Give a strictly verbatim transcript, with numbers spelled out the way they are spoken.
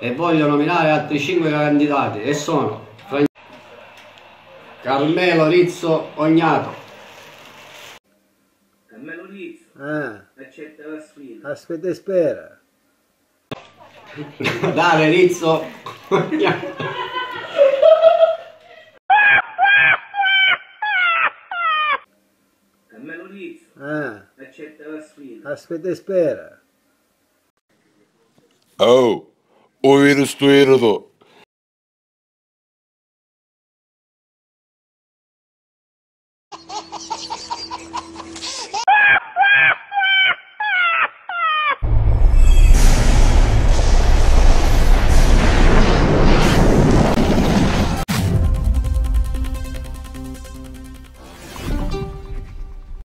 e voglio nominare altri cinque candidati e sono Fran- Carmelo Rizzo Ognato. Carmelo Rizzo, Ah, accetta la sfida. aspetta e spera. Dale Rizzo Ognato. Carmelo Rizzo, Ah, accetta la sfida. aspetta e spera. Oh, o virus tu ero